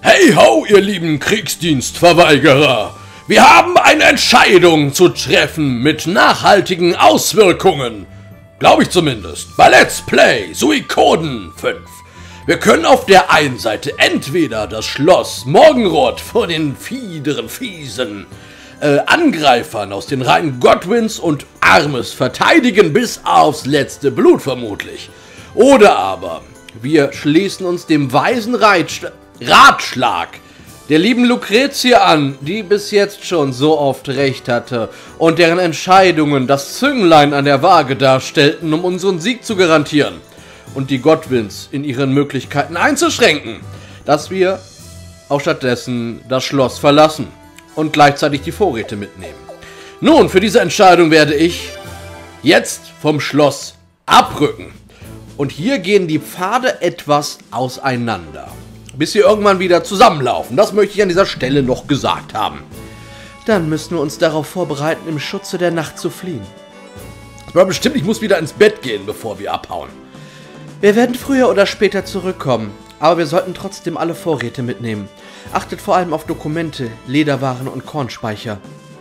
Hey ho, ihr lieben Kriegsdienstverweigerer! Wir haben eine Entscheidung zu treffen mit nachhaltigen Auswirkungen. Glaube ich zumindest. Bei Let's Play Suikoden 5. Wir können auf der einen Seite entweder das Schloss Morgenrot vor den fiesen Angreifern aus den Reihen Godwins und Armes verteidigen bis aufs letzte Blut vermutlich. Oder aber wir schließen uns dem weisen Ratschlag der lieben Lucretia an, die bis jetzt schon so oft recht hatte und deren Entscheidungen das Zünglein an der Waage darstellten, um unseren Sieg zu garantieren und die Godwins in ihren Möglichkeiten einzuschränken, dass wir auch stattdessen das Schloss verlassen und gleichzeitig die Vorräte mitnehmen. Nun, für diese Entscheidung werde ich jetzt vom Schloss abrücken. Und hier gehen die Pfade etwas auseinander, bis sie irgendwann wieder zusammenlaufen. Das möchte ich an dieser Stelle noch gesagt haben. Dann müssen wir uns darauf vorbereiten, im Schutze der Nacht zu fliehen. Aber bestimmt, ich muss wieder ins Bett gehen, bevor wir abhauen. Wir werden früher oder später zurückkommen, aber wir sollten trotzdem alle Vorräte mitnehmen. Achtet vor allem auf Dokumente, Lederwaren und Kornspeicher.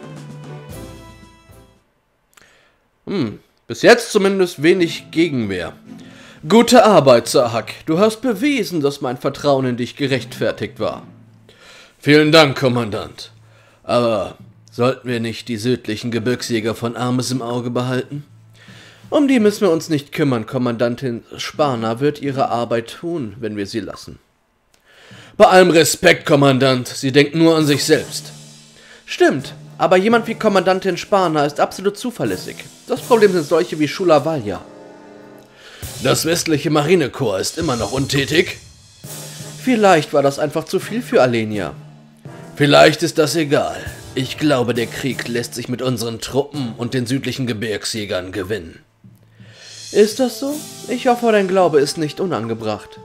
Bis jetzt zumindest wenig Gegenwehr. Gute Arbeit, Sahak. Du hast bewiesen, dass mein Vertrauen in dich gerechtfertigt war. Vielen Dank, Kommandant. Aber sollten wir nicht die südlichen Gebirgsjäger von Armes im Auge behalten? Um die müssen wir uns nicht kümmern. Kommandantin Sparna wird ihre Arbeit tun, wenn wir sie lassen. Bei allem Respekt, Kommandant. Sie denkt nur an sich selbst. Stimmt, aber jemand wie Kommandantin Sparna ist absolut zuverlässig. Das Problem sind solche wie Shula Valja. Das westliche Marinekorps ist immer noch untätig? Vielleicht war das einfach zu viel für Alenia. Vielleicht ist das egal. Ich glaube, der Krieg lässt sich mit unseren Truppen und den südlichen Gebirgsjägern gewinnen. Ist das so? Ich hoffe, dein Glaube ist nicht unangebracht.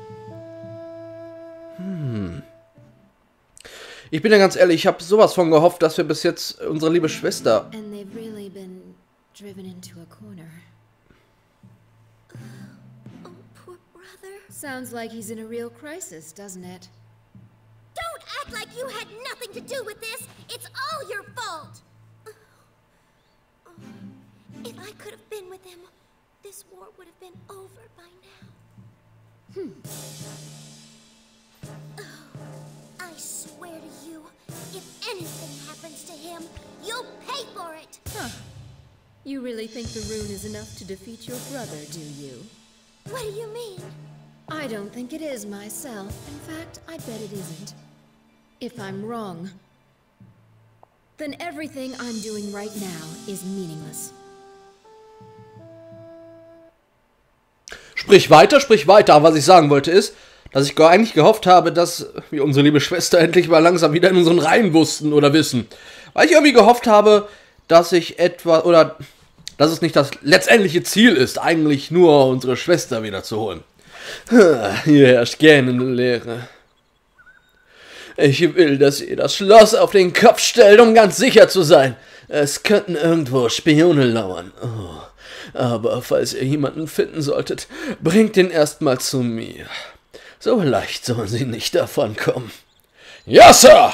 Ich bin ja ganz ehrlich, ich habe sowas von gehofft, dass wir bis jetzt unsere liebe Schwester... Sounds like he's in a real crisis, doesn't it? Don't act like you had nothing to do with this! It's all your fault! If I could have been with him, this war would have been over by now. I swear to you, if anything happens to him, you'll pay for it! Huh. You really think the rune is enough to defeat your brother, do you? What do you mean? I don't think it is myself. In fact, I bet it isn't. If I'm wrong, then everything I'm doing right now is meaningless. Sprich weiter. Aber was ich sagen wollte ist, dass ich eigentlich gehofft habe, dass wir unsere liebe Schwester endlich mal langsam wieder in unseren Reihen wussten oder wissen. Weil ich irgendwie gehofft habe, dass ich etwa, oder dass es nicht das letztendliche Ziel ist, eigentlich nur unsere Schwester wiederzuholen. Hier herrscht gähnende Leere. Ich will, dass ihr das Schloss auf den Kopf stellt, um ganz sicher zu sein. Es könnten irgendwo Spione lauern. Oh. Aber falls ihr jemanden finden solltet, bringt ihn erstmal zu mir. So leicht sollen sie nicht davonkommen. Ja, Sir!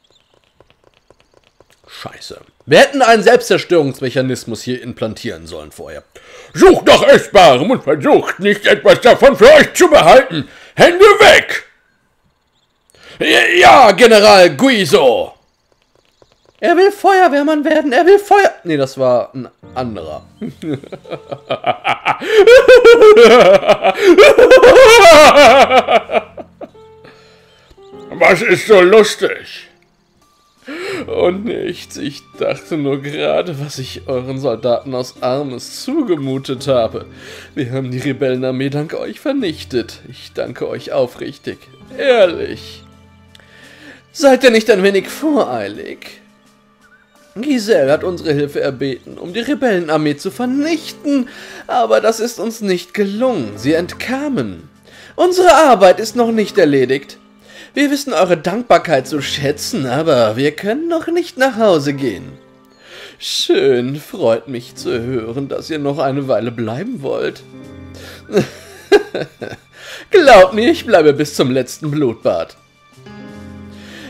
Scheiße. Wir hätten einen Selbstzerstörungsmechanismus hier implantieren sollen vorher. Sucht nach Essbarem und versucht nicht etwas davon für euch zu behalten. Hände weg! Ja, General Guizo! Er will Feuerwehrmann werden, er will Feuer... Nee, das war ein anderer. Was ist so lustig? Und nichts, ich dachte nur gerade, was ich euren Soldaten aus Armes zugemutet habe. Wir haben die Rebellenarmee dank euch vernichtet. Ich danke euch aufrichtig. Ehrlich. Seid ihr nicht ein wenig voreilig? Giselle hat unsere Hilfe erbeten, um die Rebellenarmee zu vernichten, aber das ist uns nicht gelungen. Sie entkamen. Unsere Arbeit ist noch nicht erledigt. Wir wissen eure Dankbarkeit zu schätzen, aber wir können noch nicht nach Hause gehen. Schön, freut mich zu hören, dass ihr noch eine Weile bleiben wollt. Glaubt mir, ich bleibe bis zum letzten Blutbad.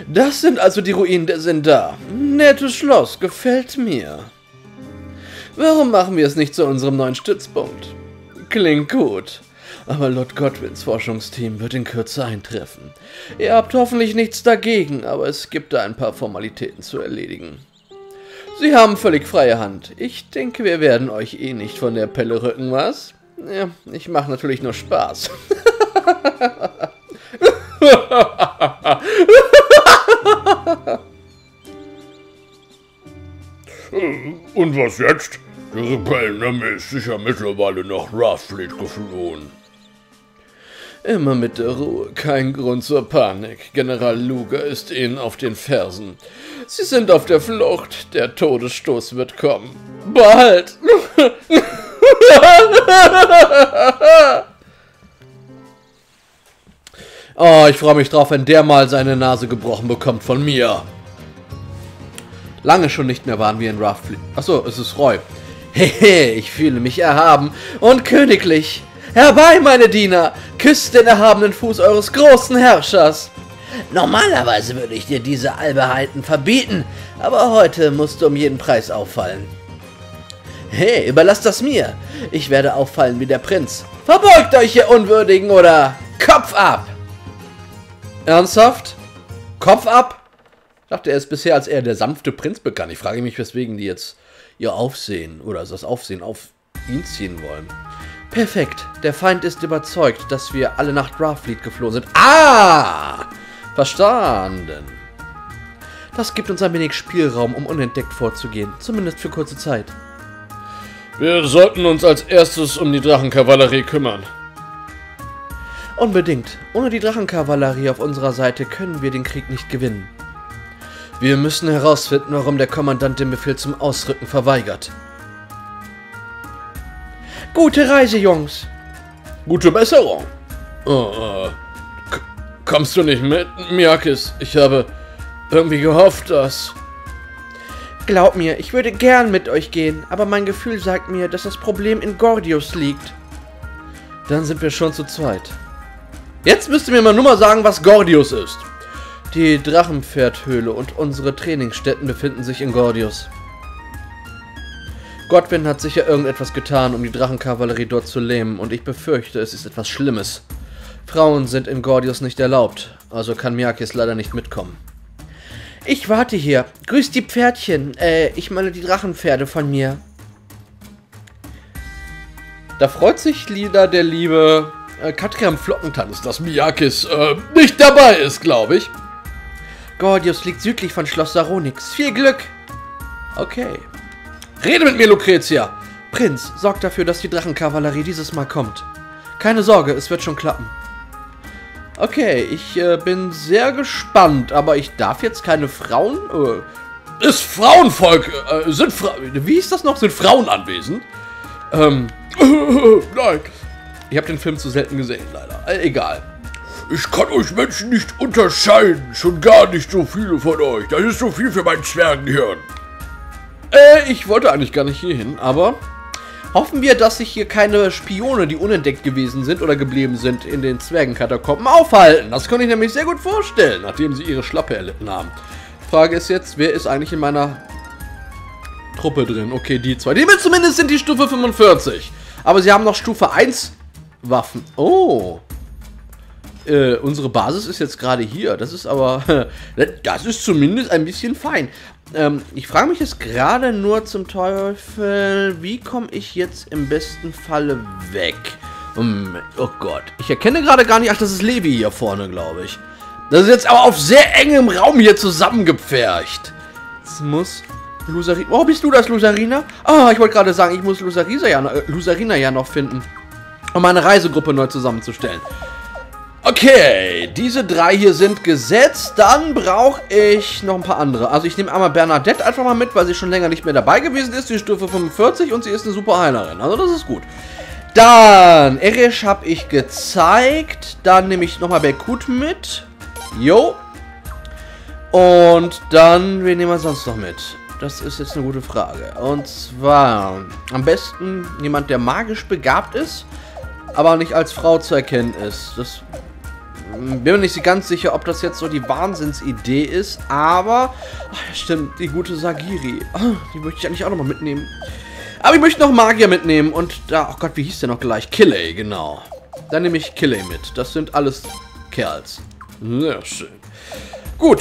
Das sind also die Ruinen der Sindar. Nettes Schloss, gefällt mir. Warum machen wir es nicht zu unserem neuen Stützpunkt? Klingt gut. Aber Lord Godwins Forschungsteam wird in Kürze eintreffen. Ihr habt hoffentlich nichts dagegen, aber es gibt da ein paar Formalitäten zu erledigen. Sie haben völlig freie Hand. Ich denke, wir werden euch eh nicht von der Pelle rücken, was? Ja, ich mache natürlich nur Spaß. Und was jetzt? Die Rebellenarmee ist sicher mittlerweile nach Wrathfleet geflohen. Immer mit der Ruhe, kein Grund zur Panik. General Luger ist ihnen auf den Fersen. Sie sind auf der Flucht, der Todesstoß wird kommen. Bald! Oh, ich freue mich drauf, wenn der mal seine Nase gebrochen bekommt von mir. Lange schon nicht mehr waren wir in Wrathfleet. Achso, es ist Roy. Hehe, ich fühle mich erhaben und königlich. Herbei, meine Diener! Küsst den erhabenen Fuß eures großen Herrschers! Normalerweise würde ich dir diese Albernheiten verbieten, aber heute musst du um jeden Preis auffallen. Hey, überlasst das mir! Ich werde auffallen wie der Prinz. Verbeugt euch, ihr Unwürdigen, oder Kopf ab! Ernsthaft? Kopf ab? Ich dachte, er ist bisher als eher der sanfte Prinz bekannt. Ich frage mich, weswegen die jetzt ihr Aufsehen oder das Aufsehen auf ihn ziehen wollen. Perfekt. Der Feind ist überzeugt, dass wir alle nach Wrathfleet geflohen sind. Ah! Verstanden. Das gibt uns ein wenig Spielraum, um unentdeckt vorzugehen. Zumindest für kurze Zeit. Wir sollten uns als erstes um die Drachenkavallerie kümmern. Unbedingt. Ohne die Drachenkavallerie auf unserer Seite können wir den Krieg nicht gewinnen. Wir müssen herausfinden, warum der Kommandant den Befehl zum Ausrücken verweigert. Gute Reise, Jungs. Gute Besserung. Kommst du nicht mit, Miakis? Ich habe irgendwie gehofft, dass... Glaub mir, ich würde gern mit euch gehen, aber mein Gefühl sagt mir, dass das Problem in Gordius liegt. Dann sind wir schon zu zweit. Jetzt müsst ihr mir mal nur mal sagen, was Gordius ist. Die Drachenpferdhöhle und unsere Trainingsstätten befinden sich in Gordius. Godwin hat sicher irgendetwas getan, um die Drachenkavallerie dort zu lähmen, und ich befürchte, es ist etwas Schlimmes. Frauen sind in Gordius nicht erlaubt, also kann Miakis leider nicht mitkommen. Ich warte hier. Grüß die Pferdchen. Ich meine die Drachenpferde von mir. Da freut sich Lida der liebe Katram Flockentanz, dass Miakis nicht dabei ist, glaube ich. Gordius liegt südlich von Schloss Saronix. Viel Glück! Okay. Rede mit mir, Lucretia! Prinz, sorg dafür, dass die Drachenkavallerie dieses Mal kommt. Keine Sorge, es wird schon klappen. Okay, ich bin sehr gespannt, aber ich darf jetzt keine Frauen... Ist Frauenvolk... Wie hieß das noch? Sind Frauen anwesend? Nein. Ich habe den Film zu selten gesehen, leider. Egal. Ich kann euch Menschen nicht unterscheiden. Schon gar nicht so viele von euch. Das ist so viel für mein Zwergenhirn. Ich wollte eigentlich gar nicht hier hin, aber hoffen wir, dass sich hier keine Spione, die unentdeckt gewesen sind oder geblieben sind, in den Zwergenkatakomben aufhalten. Das kann ich nämlich sehr gut vorstellen, nachdem sie ihre Schlappe erlitten haben. Frage ist jetzt, wer ist eigentlich in meiner Truppe drin? Okay, die zwei. Die zumindest sind die Stufe 45. Aber sie haben noch Stufe 1 Waffen. Oh. Unsere Basis ist jetzt gerade hier. Das ist aber... das ist zumindest ein bisschen fein. Ich frage mich jetzt gerade nur zum Teufel, wie komme ich jetzt im besten Falle weg? Oh Gott. Ich erkenne gerade gar nicht... Ach, das ist Levi hier vorne, glaube ich. Das ist jetzt aber auf sehr engem Raum hier zusammengepfercht. Das muss... Lusarina... Oh, bist du das, Lusarina? Ah, ich wollte gerade sagen, ich muss Lusarina ja noch finden, um meine Reisegruppe neu zusammenzustellen. Okay, diese drei hier sind gesetzt. Dann brauche ich noch ein paar andere. Also ich nehme einmal Bernadette einfach mal mit, weil sie schon länger nicht mehr dabei gewesen ist. Die Stufe 45 und sie ist eine super Heilerin. Also das ist gut. Dann, Erish habe ich gezeigt. Dann nehme ich nochmal Belkut mit. Jo. Und dann, wen nehmen wir sonst noch mit? Das ist jetzt eine gute Frage. Und zwar am besten jemand, der magisch begabt ist, aber nicht als Frau zu erkennen ist. Das bin mir nicht ganz sicher, ob das jetzt so die Wahnsinnsidee ist, aber... Ach, stimmt, die gute Sagiri. Die möchte ich eigentlich auch nochmal mitnehmen. Aber ich möchte noch Magier mitnehmen und da... Oh Gott, wie hieß der noch gleich? Killey, genau. Dann nehme ich Killey mit. Das sind alles Kerls. Sehr schön. Gut,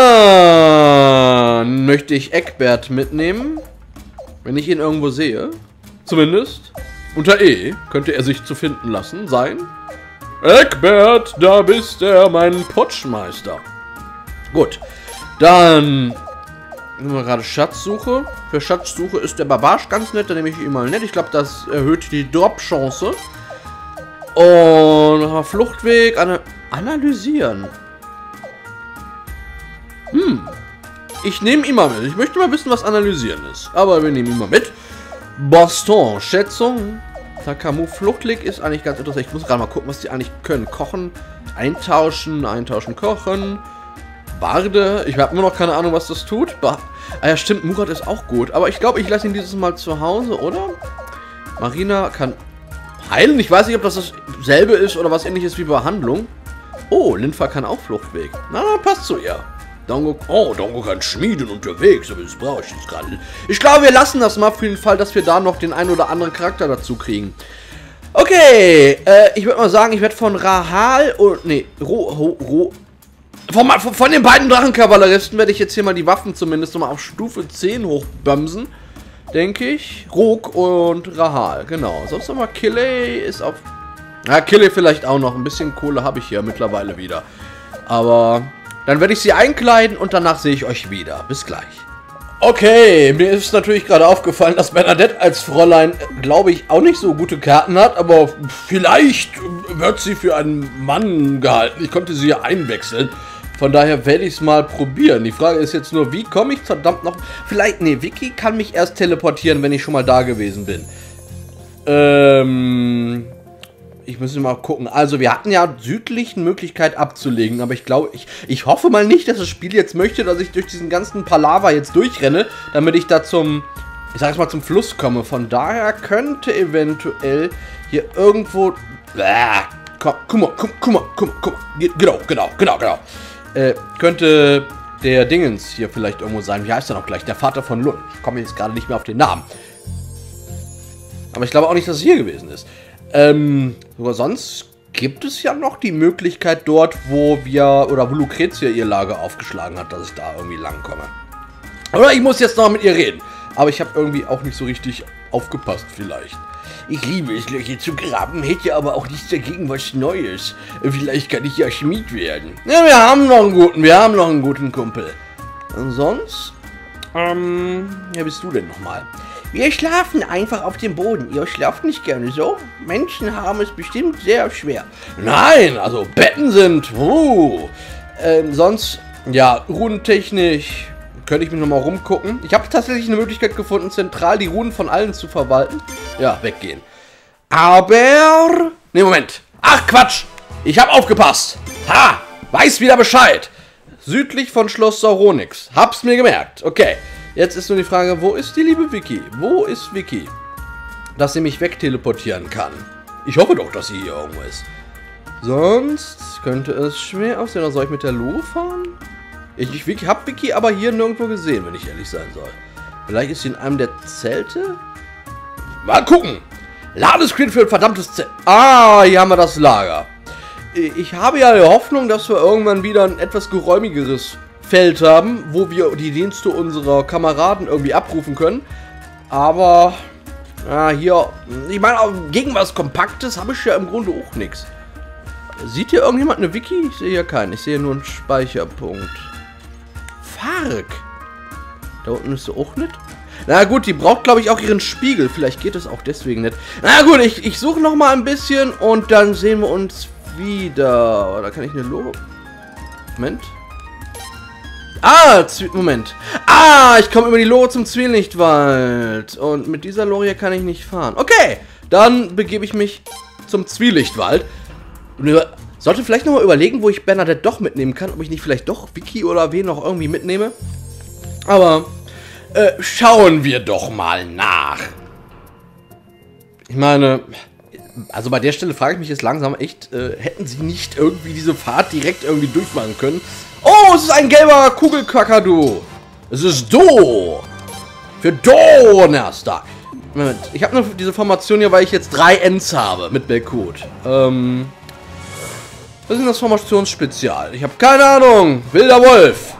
dann möchte ich Eckbert mitnehmen. Wenn ich ihn irgendwo sehe. Zumindest. Unter E könnte er sich zu finden lassen sein. Eckbert, da bist du, mein Potschmeister. Gut, dann nehmen wir gerade Schatzsuche. Für Schatzsuche ist der Barbarsch ganz nett, dann nehme ich ihn mal nett. Ich glaube, das erhöht die Drop-Chance. Und nochmal Fluchtweg analysieren. Ich nehme ihn mal mit. Ich möchte mal wissen, was analysieren ist. Aber wir nehmen ihn mal mit. Baston, Schätzung. Takamu, Fluchtweg ist eigentlich ganz interessant. Ich muss gerade mal gucken, was die eigentlich können. Kochen, eintauschen, kochen. Barde, ich habe immer noch keine Ahnung, was das tut. Ja, stimmt, Murat ist auch gut. Aber ich glaube, ich lasse ihn dieses Mal zu Hause, oder? Marina kann heilen. Ich weiß nicht, ob das dasselbe ist oder was ähnliches wie Behandlung. Oh, Linfa kann auch Fluchtweg. Na, passt zu ihr. Dongo kann schmieden unterwegs, aber das brauche ich jetzt gerade. Ich glaube, wir lassen das mal für den Fall, dass wir da noch den einen oder anderen Charakter dazu kriegen. Okay, ich würde mal sagen, ich werde von Rahal und, nee, von den beiden Drachenkavalleristen werde ich jetzt hier mal die Waffen zumindest nochmal auf Stufe 10 hochbömsen, denke ich. Rook und Rahal, genau. Sonst nochmal Killey ist auf... Ja, Killey vielleicht auch noch. Ein bisschen Kohle habe ich hier mittlerweile wieder. Aber... Dann werde ich sie einkleiden und danach sehe ich euch wieder. Bis gleich. Okay, mir ist natürlich gerade aufgefallen, dass Bernadette als Fräulein, glaube ich, auch nicht so gute Karten hat. Aber vielleicht wird sie für einen Mann gehalten. Ich konnte sie ja einwechseln. Von daher werde ich es mal probieren. Die Frage ist jetzt nur, wie komme ich verdammt noch... Vielleicht, nee, Vicky kann mich erst teleportieren, wenn ich schon mal da gewesen bin. Ich muss mal gucken. Also, wir hatten ja südlich eine Möglichkeit abzulegen, aber ich glaube, ich hoffe mal nicht, dass das Spiel jetzt möchte, dass ich durch diesen ganzen Palaver jetzt durchrenne, damit ich da ich sag jetzt mal, zum Fluss komme. Von daher könnte eventuell hier irgendwo... Guck mal. Genau. Könnte der Dingens hier vielleicht irgendwo sein. Wie heißt er noch gleich? Der Vater von Lund. Ich komme jetzt gerade nicht mehr auf den Namen. Aber ich glaube auch nicht, dass es hier gewesen ist. Aber sonst gibt es ja noch die Möglichkeit dort, wo Lucretia ihr Lager aufgeschlagen hat, dass ich da irgendwie lang komme. Oder ich muss jetzt noch mit ihr reden. Aber ich habe irgendwie auch nicht so richtig aufgepasst, vielleicht. Ich liebe es, Löcher zu graben, hätte aber auch nichts dagegen, was Neues. Vielleicht kann ich ja Schmied werden. Ja, wir haben noch einen guten Kumpel. Und sonst? Wer bist du denn nochmal? Wir schlafen einfach auf dem Boden. Ihr schlaft nicht gerne so? Menschen haben es bestimmt sehr schwer. Nein, also Betten sind... sonst, ja, runentechnisch könnte ich mich nochmal rumgucken. Ich habe tatsächlich eine Möglichkeit gefunden, zentral die Runen von allen zu verwalten. Ja, weggehen. Aber... Ne, Moment. Ach, Quatsch. Ich habe aufgepasst. Ha, weiß wieder Bescheid. Südlich von Schloss Sauronix. Hab's mir gemerkt. Okay. Jetzt ist nur die Frage, wo ist die liebe Vicky? Wo ist Vicky? Dass sie mich wegteleportieren kann. Ich hoffe doch, dass sie hier irgendwo ist. Sonst könnte es schwer aussehen. Oder soll ich mit der Lore fahren? Ich habe Vicky aber hier nirgendwo gesehen, wenn ich ehrlich sein soll. Vielleicht ist sie in einem der Zelte? Mal gucken. Ladescreen für ein verdammtes Zelt. Ah, hier haben wir das Lager. Ich habe ja die Hoffnung, dass wir irgendwann wieder ein etwas geräumigeres Feld haben, wo wir die Dienste unserer Kameraden irgendwie abrufen können. Aber hier, ich meine, gegen was Kompaktes habe ich ja im Grunde auch nichts. Sieht hier irgendjemand eine Wiki? Ich sehe hier keinen. Ich sehe nur einen Speicherpunkt. Fark. Da unten ist sie auch nicht. Na gut, die braucht, glaube ich, auch ihren Spiegel. Vielleicht geht es auch deswegen nicht. Na gut, ich suche noch mal ein bisschen und dann sehen wir uns wieder. Da kann ich eine Logo... Moment. Moment. Ich komme über die Lore zum Zwielichtwald. Und mit dieser Lore hier kann ich nicht fahren. Okay, dann begebe ich mich zum Zwielichtwald. Sollte vielleicht nochmal überlegen, wo ich Bernadette doch mitnehmen kann. Ob ich nicht vielleicht doch Vicky oder wen noch irgendwie mitnehme. Aber schauen wir doch mal nach. Ich meine, Also bei der Stelle frage ich mich jetzt langsam echt, hätten sie nicht irgendwie diese Fahrt direkt irgendwie durchmachen können? Oh, es ist ein gelber Kugelkakadu. Es ist Do. Für Donnerstag. Moment, ich habe nur diese Formation hier, weil ich jetzt 3 Ends habe mit Belkut. Was ist denn das Formationsspezial? Ich habe keine Ahnung. Wilder Wolf.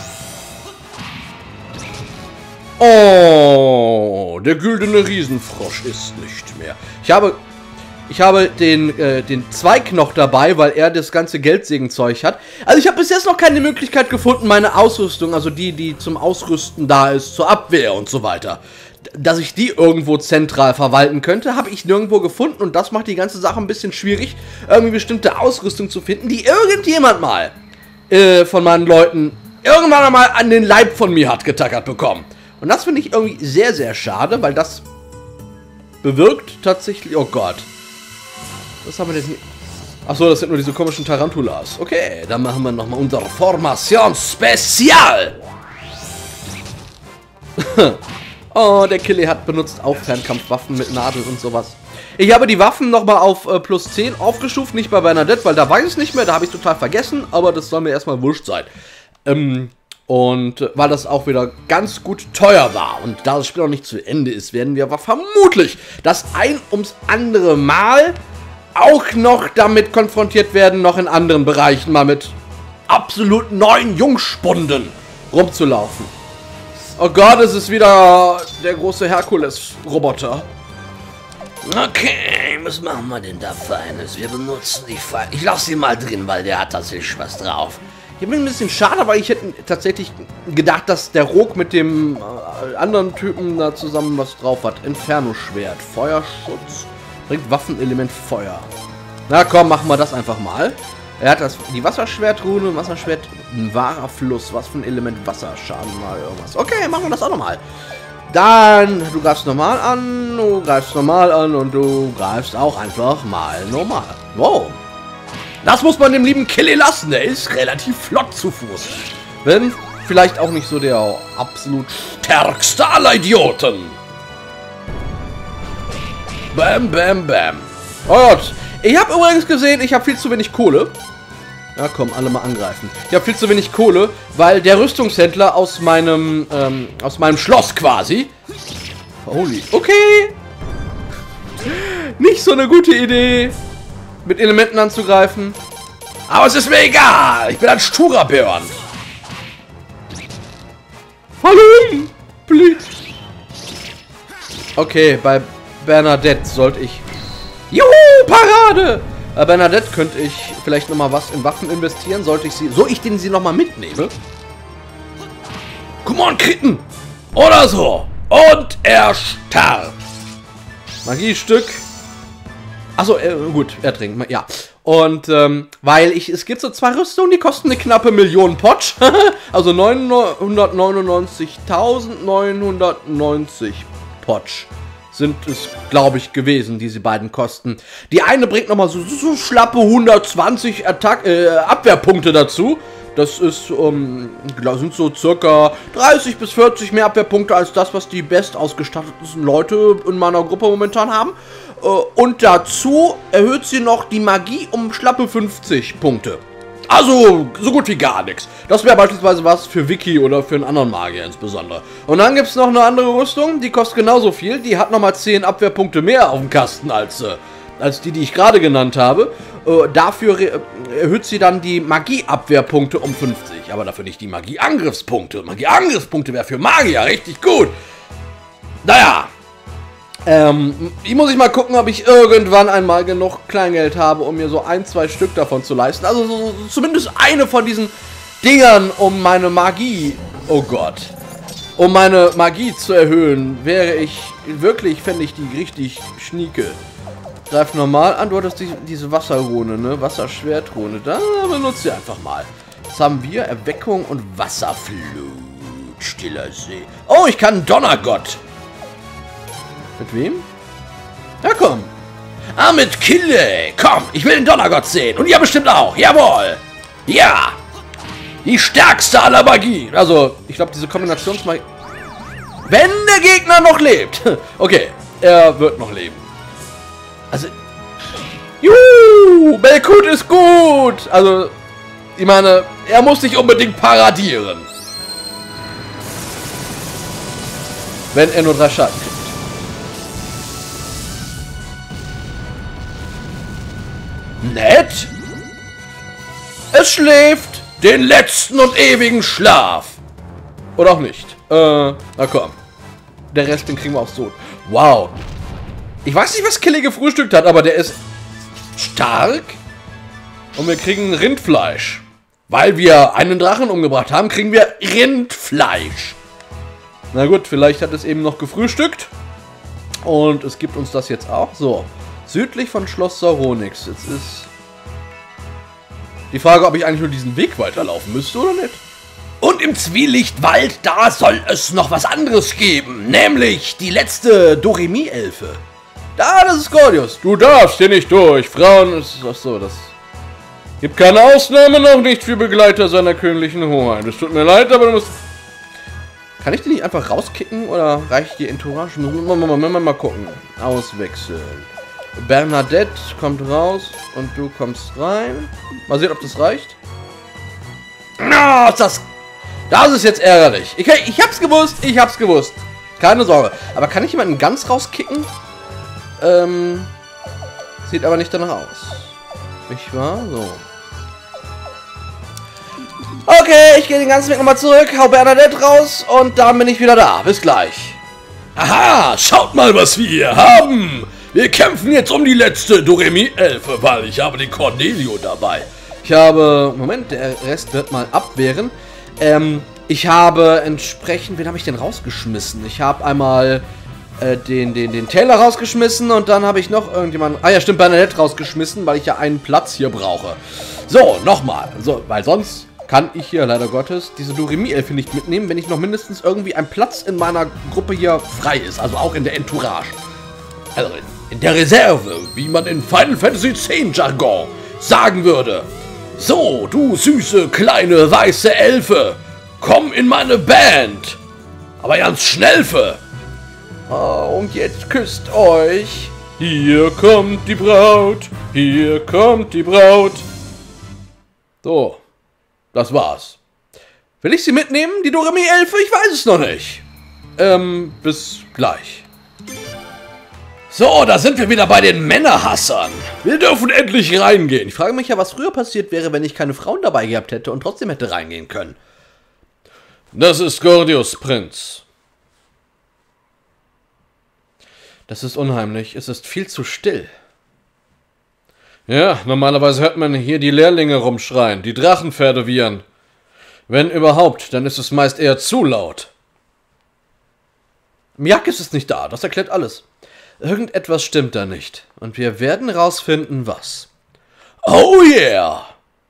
Oh, der güldene Riesenfrosch ist nicht mehr. Ich habe den Zweig noch dabei, weil er das ganze Geldsägenzeug hat. Also ich habe bis jetzt noch keine Möglichkeit gefunden, meine Ausrüstung, also die zum Ausrüsten da ist, zur Abwehr und so weiter, dass ich die irgendwo zentral verwalten könnte, habe ich nirgendwo gefunden. Und das macht die ganze Sache ein bisschen schwierig, irgendwie bestimmte Ausrüstung zu finden, die irgendjemand mal von meinen Leuten irgendwann einmal an den Leib von mir hat getackert bekommen. Und das finde ich irgendwie sehr, sehr schade, weil das bewirkt tatsächlich... Oh Gott. Was haben wir denn hier? Achso, das sind nur diese komischen Tarantulas. Okay, dann machen wir nochmal unsere Formation Spezial. Oh, der Killy hat benutzt auch Fernkampfwaffen mit Nadeln und sowas. Ich habe die Waffen nochmal auf plus 10 aufgestuft, nicht bei Bernadette, weil da weiß ich es nicht mehr, da habe ich total vergessen, aber das soll mir erstmal wurscht sein. Und weil das auch wieder ganz gut teuer war und da das Spiel noch nicht zu Ende ist, werden wir aber vermutlich das ein ums andere Mal auch noch damit konfrontiert werden, noch in anderen Bereichen mal mit absolut neuen Jungspunden rumzulaufen. Oh Gott, es ist wieder der große Herkules-Roboter. Okay, was machen wir denn da Feines? Wir benutzen die Pfeile. Ich lasse ihn mal drin, weil der hat tatsächlich was drauf. Ich bin ein bisschen schade, weil ich hätte tatsächlich gedacht, dass der Rogue mit dem anderen Typen da zusammen was drauf hat. Inferno-Schwert, Feuerschutz, bringt Waffenelement Feuer. Na komm, machen wir das einfach mal. Er hat die Wasserschwertrune, Wasserschwert, ein wahrer Fluss. Was für ein Element Wasserschaden mal irgendwas. Okay, machen wir das auch nochmal. Dann, du greifst normal an, du greifst normal an und du greifst auch einfach mal normal. Wow. Das muss man dem lieben Killy lassen, der ist relativ flott zu Fuß. Wenn vielleicht auch nicht so der absolut stärkste aller Idioten. Bam, bam, bam. Oh Gott, ich habe übrigens gesehen, ich habe viel zu wenig Kohle. Ja komm, alle mal angreifen. Ich habe viel zu wenig Kohle, weil der Rüstungshändler aus meinem Schloss quasi... Holy, okay. Nicht so eine gute Idee, mit Elementen anzugreifen. Aber es ist mir egal. Ich bin ein sturer Björn. Fallen! Blitz. Okay, bei Bernadette sollte ich... Juhu, Parade! Bei Bernadette könnte ich vielleicht nochmal was in Waffen investieren. Sollte ich sie... So, ich den sie nochmal mitnehme. Come on, Kritten! Oder so. Und er starb. Magiestück. Achso, gut, er trinkt. Ja. Und, weil es gibt so 2 Rüstungen, die kosten eine knappe Million Potsch. Also 999.990 Potsch sind es, glaube ich, gewesen, diese beiden kosten. Die eine bringt nochmal so schlappe 120 Abwehrpunkte dazu. Das ist, sind so circa 30 bis 40 mehr Abwehrpunkte als das, was die bestausgestattetsten Leute in meiner Gruppe momentan haben. Und dazu erhöht sie noch die Magie um schlappe 50 Punkte. Also, so gut wie gar nichts. Das wäre beispielsweise was für Vicky oder für einen anderen Magier insbesondere. Und dann gibt es noch eine andere Rüstung, die kostet genauso viel. Die hat nochmal 10 Abwehrpunkte mehr auf dem Kasten als die ich gerade genannt habe. Dafür erhöht sie dann die Magieabwehrpunkte um 50. Aber dafür nicht die Magieangriffspunkte. Magieangriffspunkte wäre für Magier richtig gut. Naja. Ich muss mal gucken, ob ich irgendwann einmal genug Kleingeld habe, um mir so 1, 2 Stück davon zu leisten. Also so, zumindest eine von diesen Dingern, um meine Magie, oh Gott, um meine Magie zu erhöhen, fände ich die richtig schnieke. Greif normal an, du hattest diese Wasserrune, ne? Wasserschwertrune, da benutzt sie einfach mal. Was haben wir? Erweckung und Wasserflut, stiller See. Oh, ich kann Donnergott. Mit wem? Ja, komm. Ah, mit Kille. Komm, ich will den Donnergott sehen. Und ihr bestimmt auch. Jawohl. Ja. Die stärkste aller Magie. Also, ich glaube, diese Kombinationsmagie... Wenn der Gegner noch lebt. Okay, er wird noch leben. Also, Juhu, Belkut ist gut. Also, ich meine, er muss nicht unbedingt paradieren. Wenn er nur 3 Schaden kriegt. Nett? Es schläft den letzten und ewigen Schlaf. Oder auch nicht. Na komm. Der Rest, den kriegen wir auch so. Wow. Ich weiß nicht, was Kelly gefrühstückt hat, aber der ist stark. Und wir kriegen Rindfleisch. Weil wir einen Drachen umgebracht haben, kriegen wir Rindfleisch. Na gut, vielleicht hat es eben noch gefrühstückt. Und es gibt uns das jetzt auch. So. Südlich von Schloss Sauronix. Jetzt ist die Frage, ob ich eigentlich nur diesen Weg weiterlaufen müsste oder nicht. Und im Zwielichtwald, da soll es noch was anderes geben. Nämlich die letzte Doremi-Elfe. Da, das ist Gordius. Du darfst hier nicht durch. Frauen, ist ach so, das gibt keine Ausnahme, noch nicht für Begleiter seiner königlichen Hoheit. Es tut mir leid, aber du musst... Kann ich die nicht einfach rauskicken oder reicht die Entourage? Mal gucken. Auswechseln. Bernadette kommt raus und du kommst rein. Mal sehen, ob das reicht. Na, das ist jetzt ärgerlich. Ich hab's gewusst. Keine Sorge. Aber kann ich jemanden ganz rauskicken? Sieht aber nicht danach aus. Nicht wahr? So. Okay, ich gehe den ganzen Weg nochmal zurück, hau Bernadette raus und dann bin ich wieder da. Bis gleich. Aha, schaut mal, was wir hier haben. Wir kämpfen jetzt um die letzte Doremi-Elfe, weil ich habe den Cornelio dabei. Ich habe... Moment, der Rest wird mal abwehren. Ich habe entsprechend... Wen habe ich denn rausgeschmissen? Ich habe einmal den Taylor rausgeschmissen und dann habe ich noch irgendjemanden... Ah ja, stimmt, Bernadette rausgeschmissen, weil ich ja einen Platz hier brauche. So, nochmal. So, weil sonst kann ich hier leider Gottes diese Doremi-Elfe nicht mitnehmen, wenn nicht noch mindestens irgendwie ein Platz in meiner Gruppe hier frei ist. Also auch in der Entourage. Also in der Reserve, wie man in Final Fantasy X Jargon sagen würde. So, du süße, kleine, weiße Elfe, komm in meine Band. Aber ganz schnellfe. Oh, und jetzt küsst euch. Hier kommt die Braut, hier kommt die Braut. So, das war's. Will ich sie mitnehmen, die Doremi-Elfe? Ich weiß es noch nicht. Bis gleich. So, da sind wir wieder bei den Männerhassern. Wir dürfen endlich reingehen. Ich frage mich ja, was früher passiert wäre, wenn ich keine Frauen dabei gehabt hätte und trotzdem hätte reingehen können. Das ist Gordius, Prinz. Das ist unheimlich. Es ist viel zu still. Ja, normalerweise hört man hier die Lehrlinge rumschreien, die Drachenpferde wiehern. Wenn überhaupt, dann ist es meist eher zu laut. Miyakis ist nicht da, das erklärt alles. Irgendetwas stimmt da nicht. Und wir werden rausfinden, was. Oh yeah!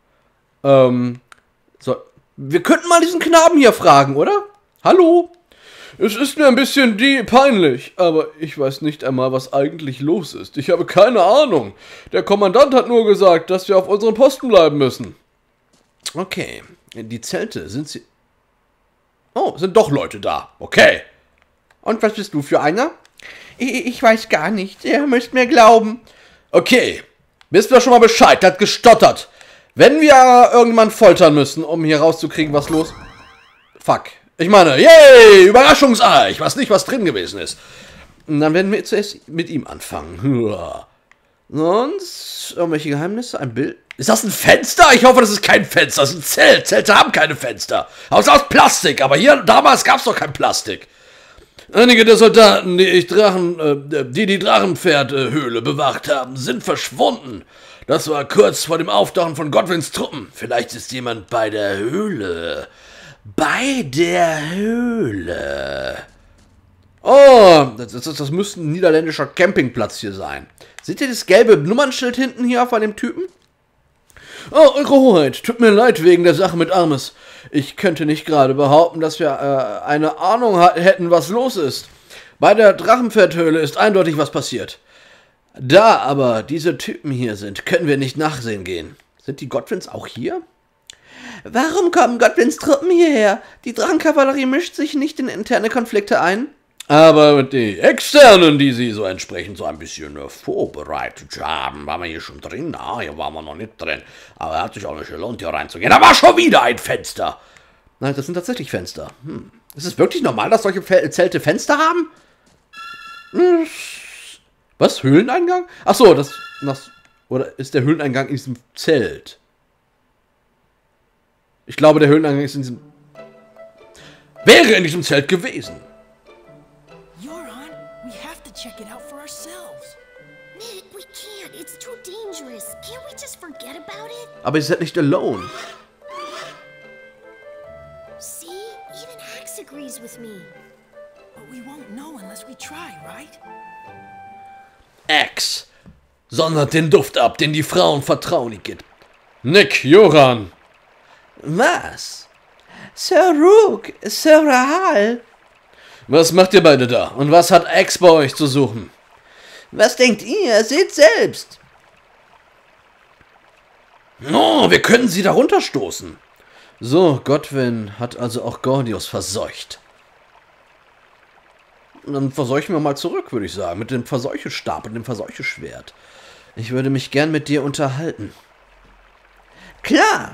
So. Wir könnten mal diesen Knaben hier fragen, oder? Hallo? Es ist mir ein bisschen peinlich, aber ich weiß nicht einmal, was eigentlich los ist. Ich habe keine Ahnung. Der Kommandant hat nur gesagt, dass wir auf unseren Posten bleiben müssen. Okay. Die Zelte, sind sie... Oh, sind doch Leute da. Okay. Und was bist du für einer? Ich weiß gar nicht. Ihr müsst mir glauben. Okay. Wissen wir schon mal Bescheid. Der hat gestottert. Wenn wir irgendwann foltern müssen, um hier rauszukriegen, was los... Fuck. Ich meine, yay, Überraschungsei. Ich weiß nicht, was drin gewesen ist. Und dann werden wir zuerst mit ihm anfangen. Sonst irgendwelche Geheimnisse? Ein Bild? Ist das ein Fenster? Ich hoffe, das ist kein Fenster. Das ist ein Zelt. Zelte haben keine Fenster. Aus Plastik. Aber hier damals gab es doch kein Plastik. Einige der Soldaten, die Drachenpferdhöhle bewacht haben, sind verschwunden. Das war kurz vor dem Auftauchen von Godwins Truppen. Vielleicht ist jemand bei der Höhle. Bei der Höhle. Oh, das müsste ein niederländischer Campingplatz hier sein. Seht ihr das gelbe Nummernschild hinten hier von dem Typen? Oh, Eure Hoheit, tut mir leid wegen der Sache mit Armes. Ich könnte nicht gerade behaupten, dass wir eine Ahnung hätten, was los ist. Bei der Drachenpferdhöhle ist eindeutig was passiert. Da aber diese Typen hier sind, können wir nicht nachsehen gehen. Sind die Godwins auch hier? Warum kommen Godwins Truppen hierher? Die Drachenkavallerie mischt sich nicht in interne Konflikte ein. Aber die externen, die sie so entsprechend so ein bisschen vorbereitet haben, waren wir hier schon drin? Ah, hier waren wir noch nicht drin. Aber er hat sich auch nicht gelohnt, hier reinzugehen. Da war schon wieder ein Fenster. Nein, das sind tatsächlich Fenster. Ist es wirklich normal, dass solche Zelte Fenster haben? Was? Höhleneingang? Ach so, das... Oder ist der Höhleneingang in diesem Zelt? Ich glaube, der Höhleneingang ist in diesem... Wäre in diesem Zelt gewesen. Yoran, we have to check it out for ourselves. Nick, we can't. It's too dangerous. Can't we just forget about it? Aber ihr seid nicht alone. See? Even Axe agrees with me. But we won't know unless we try, right? Axe sondert den Duft ab, den die Frauen Vertrauen gibt. Nick, Yoran. Was? Sir Rook, Sir Rahal. Was macht ihr beide da? Und was hat Axe bei euch zu suchen? Was denkt ihr? Seht selbst. Oh, wir können sie da runterstoßen. So, Godwin hat also auch Gordius verseucht. Dann verseuchen wir mal zurück, würde ich sagen. Mit dem Verseuchestab und dem Verseucheschwert. Ich würde mich gern mit dir unterhalten. Klar.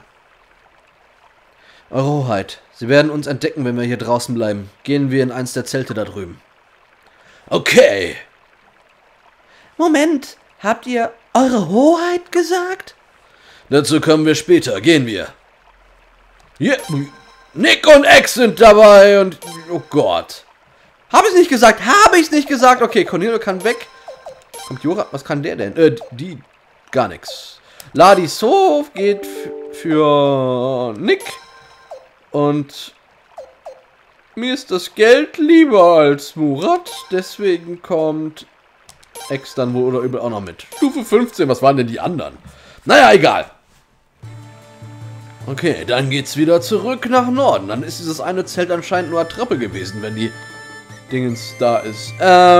Eure Hoheit, Sie werden uns entdecken, wenn wir hier draußen bleiben. Gehen wir in eins der Zelte da drüben. Okay. Moment, habt ihr Eure Hoheit gesagt? Dazu kommen wir später. Gehen wir. Yeah. Nick und Axe sind dabei und... Oh Gott. Habe ich nicht gesagt, habe ich nicht gesagt. Okay, Cornelio kann weg. Kommt Yoran, was kann der denn? Die... Gar nichts. Ladisov geht für Nick. Und... Mir ist das Geld lieber als Murat. Deswegen kommt... Axe dann wohl oder übel auch noch mit. Stufe 15, was waren denn die anderen? Naja, egal. Okay, dann geht's wieder zurück nach Norden. Dann ist dieses eine Zelt anscheinend nur Attrappe gewesen, wenn die Dingens da ist.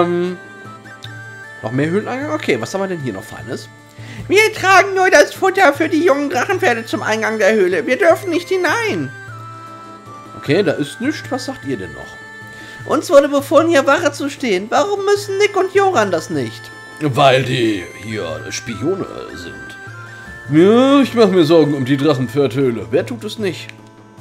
Noch mehr Höhleneingang? Okay, was haben wir denn hier noch Feines? Wir tragen nur das Futter für die jungen Drachenpferde zum Eingang der Höhle. Wir dürfen nicht hinein. Okay, da ist nichts. Was sagt ihr denn noch? Uns wurde befohlen, hier Wache zu stehen. Warum müssen Nick und Yoran das nicht? Weil die hier Spione sind. Ja, ich mache mir Sorgen um die Drachenpferdhöhle. Wer tut es nicht?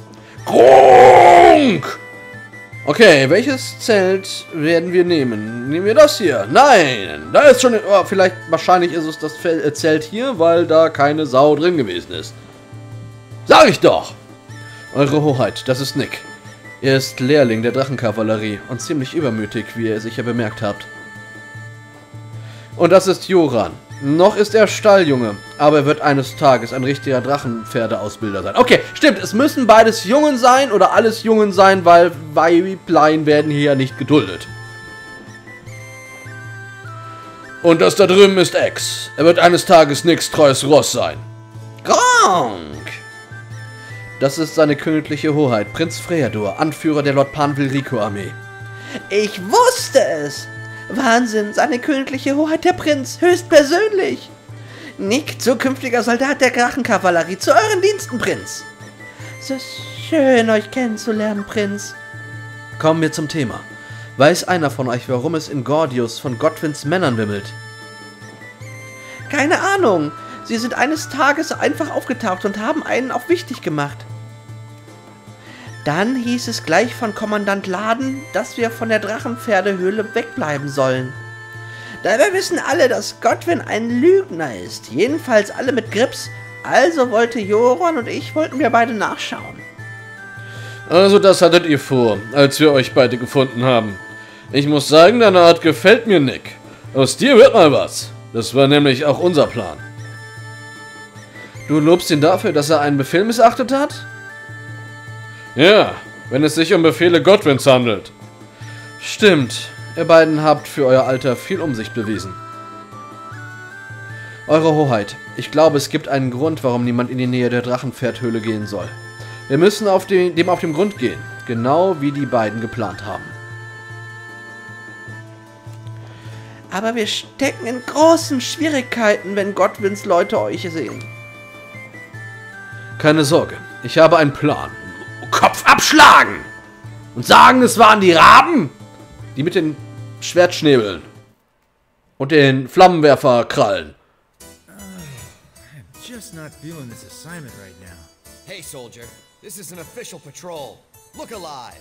Gronk! Okay, welches Zelt werden wir nehmen? Nehmen wir das hier? Nein, da ist schon... Oh, wahrscheinlich ist es das Zelt hier, weil da keine Sau drin gewesen ist. Sag ich doch! Eure Hoheit, das ist Nick. Er ist Lehrling der Drachenkavallerie und ziemlich übermütig, wie ihr sicher bemerkt habt. Und das ist Yoran. Noch ist er Stalljunge, aber er wird eines Tages ein richtiger Drachenpferdeausbilder sein. Okay, stimmt, es müssen beides Jungen sein oder alles Jungen sein, weil Weiblein werden hier ja nicht geduldet. Und das da drüben ist Axe. Er wird eines Tages Nicks treues Ross sein. Gronk! Das ist seine königliche Hoheit, Prinz Freador, Anführer der Lord Panvil-Rico-Armee. Ich wusste es! Wahnsinn, seine königliche Hoheit, der Prinz, höchstpersönlich. Nick, zukünftiger Soldat der Drachenkavallerie, zu euren Diensten, Prinz. So schön, euch kennenzulernen, Prinz. Kommen wir zum Thema. Weiß einer von euch, warum es in Gordius von Godwins Männern wimmelt? Keine Ahnung. Sie sind eines Tages einfach aufgetaucht und haben einen auch wichtig gemacht. Dann hieß es gleich von Kommandant Laden, dass wir von der Drachenpferdehöhle wegbleiben sollen. Dabei wissen alle, dass Godwin ein Lügner ist. Jedenfalls alle mit Grips. Also wollte Yoran und ich, wollten wir beide nachschauen. Also das hattet ihr vor, als wir euch beide gefunden haben. Ich muss sagen, deine Art gefällt mir, Nick. Aus dir wird mal was. Das war nämlich auch unser Plan. Du lobst ihn dafür, dass er einen Befehl missachtet hat? Ja, wenn es sich um Befehle Godwins handelt. Stimmt, ihr beiden habt für euer Alter viel Umsicht bewiesen. Eure Hoheit, ich glaube, es gibt einen Grund, warum niemand in die Nähe der Drachenpferdhöhle gehen soll. Wir müssen dem auf den Grund gehen, genau wie die beiden geplant haben. Aber wir stecken in großen Schwierigkeiten, wenn Godwins Leute euch sehen. Keine Sorge, ich habe einen Plan. Kopf abschlagen! Und sagen, es waren die Raben? Die mit den Schwertschnäbeln. Und den Flammenwerferkrallen. I'm just not feeling this assignment right now. Hey, soldier. This is an official patrol. Look alive.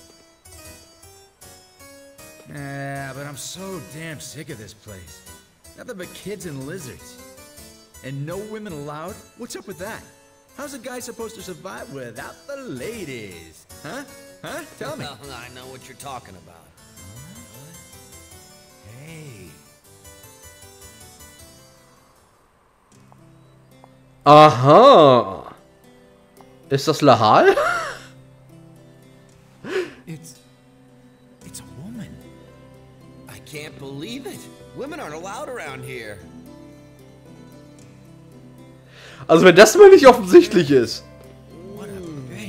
But I'm so damn sick of this place. Nothing but kids and lizards. And no women allowed? What's up with that? How's a guy supposed to survive without the ladies? Huh? Huh? Tell me. I know what you're talking about. Hey. Aha. Ist das Lahal? It's a woman. I can't believe it. Women aren't allowed around here. Also wenn das mal nicht offensichtlich ist. What a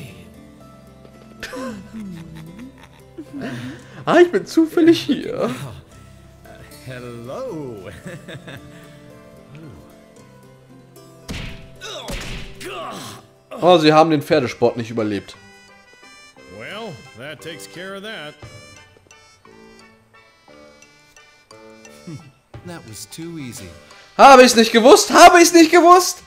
babe. Ah, ich bin zufällig hier. Hello. Oh, sie haben den Pferdesport nicht überlebt. Well, that takes care of that. That was too easy. Habe ich's nicht gewusst? Habe ich's nicht gewusst?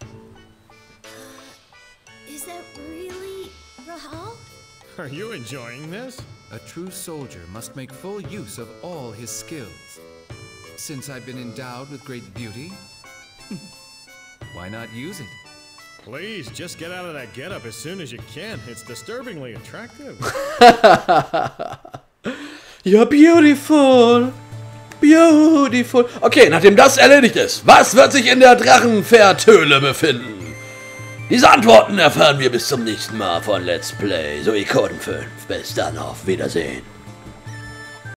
Is that really Rahal? Are you enjoying this? A true soldier must make full use of all his skills. Since I've been endowed with great beauty, why not use it? Please, just get out of that getup as soon as you can. It's disturbingly attractive. You're beautiful. Beautiful. Okay, nachdem das erledigt ist, was wird sich in der Drachenpferdhöhle befinden? Diese Antworten erfahren wir bis zum nächsten Mal von Let's Play Suikoden 5. Bis dann, auf Wiedersehen.